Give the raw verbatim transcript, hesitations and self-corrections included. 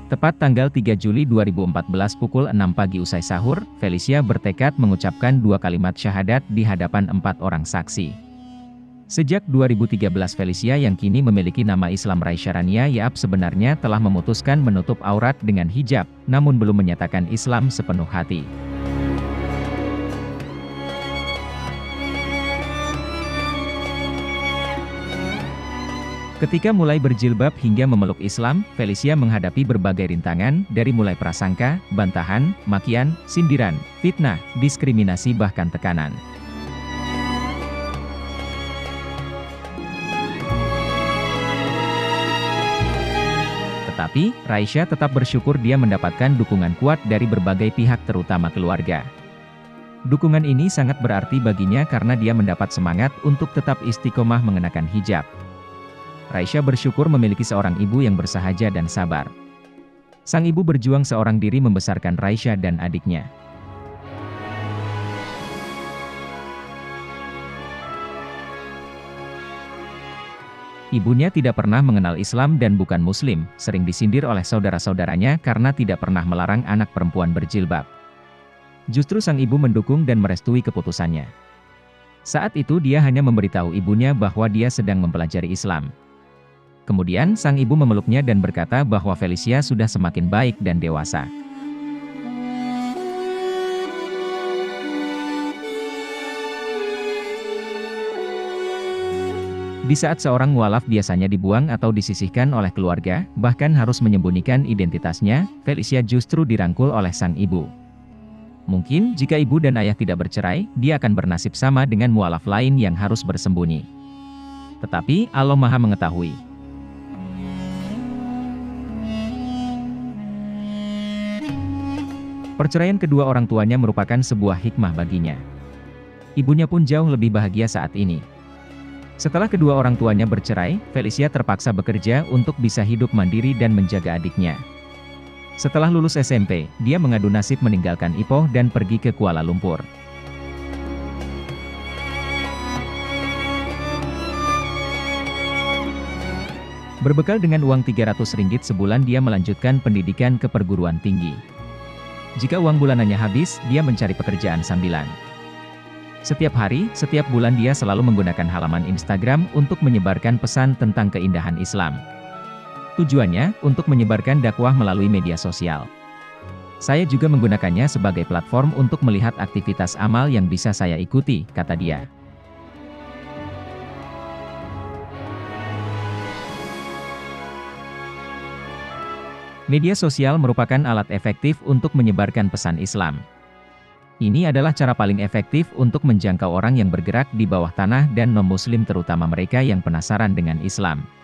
Tepat tanggal tiga Juli dua ribu empat belas pukul enam pagi usai sahur, Felicia bertekad mengucapkan dua kalimat syahadat di hadapan empat orang saksi. Sejak dua ribu tiga belas Felicia yang kini memiliki nama Islam Raisya Rania Yaab sebenarnya telah memutuskan menutup aurat dengan hijab, namun belum menyatakan Islam sepenuh hati. Ketika mulai berjilbab hingga memeluk Islam, Felicia menghadapi berbagai rintangan, dari mulai prasangka, bantahan, makian, sindiran, fitnah, diskriminasi bahkan tekanan. Tetapi, Raisya tetap bersyukur dia mendapatkan dukungan kuat dari berbagai pihak terutama keluarga. Dukungan ini sangat berarti baginya karena dia mendapat semangat untuk tetap istiqomah mengenakan hijab. Raisya bersyukur memiliki seorang ibu yang bersahaja dan sabar. Sang ibu berjuang seorang diri membesarkan Raisya dan adiknya. Ibunya tidak pernah mengenal Islam dan bukan Muslim, sering disindir oleh saudara-saudaranya karena tidak pernah melarang anak perempuan berjilbab. Justru sang ibu mendukung dan merestui keputusannya. Saat itu dia hanya memberitahu ibunya bahwa dia sedang mempelajari Islam. Kemudian sang ibu memeluknya dan berkata bahwa Felicia sudah semakin baik dan dewasa. Di saat seorang mualaf biasanya dibuang atau disisihkan oleh keluarga, bahkan harus menyembunyikan identitasnya, Felicia justru dirangkul oleh sang ibu. Mungkin jika ibu dan ayah tidak bercerai, dia akan bernasib sama dengan mualaf lain yang harus bersembunyi. Tetapi Allah Maha mengetahui. Perceraian kedua orang tuanya merupakan sebuah hikmah baginya. Ibunya pun jauh lebih bahagia saat ini. Setelah kedua orang tuanya bercerai, Felicia terpaksa bekerja untuk bisa hidup mandiri dan menjaga adiknya. Setelah lulus S M P, dia mengadu nasib meninggalkan Ipoh dan pergi ke Kuala Lumpur. Berbekal dengan uang tiga ratus ringgit sebulan dia melanjutkan pendidikan ke perguruan tinggi. Jika uang bulanannya habis, dia mencari pekerjaan sambilan. Setiap hari, setiap bulan dia selalu menggunakan halaman Instagram untuk menyebarkan pesan tentang keindahan Islam. Tujuannya, untuk menyebarkan dakwah melalui media sosial. Saya juga menggunakannya sebagai platform untuk melihat aktivitas amal yang bisa saya ikuti, kata dia. Media sosial merupakan alat efektif untuk menyebarkan pesan Islam. Ini adalah cara paling efektif untuk menjangkau orang yang bergerak di bawah tanah dan non-muslim terutama mereka yang penasaran dengan Islam.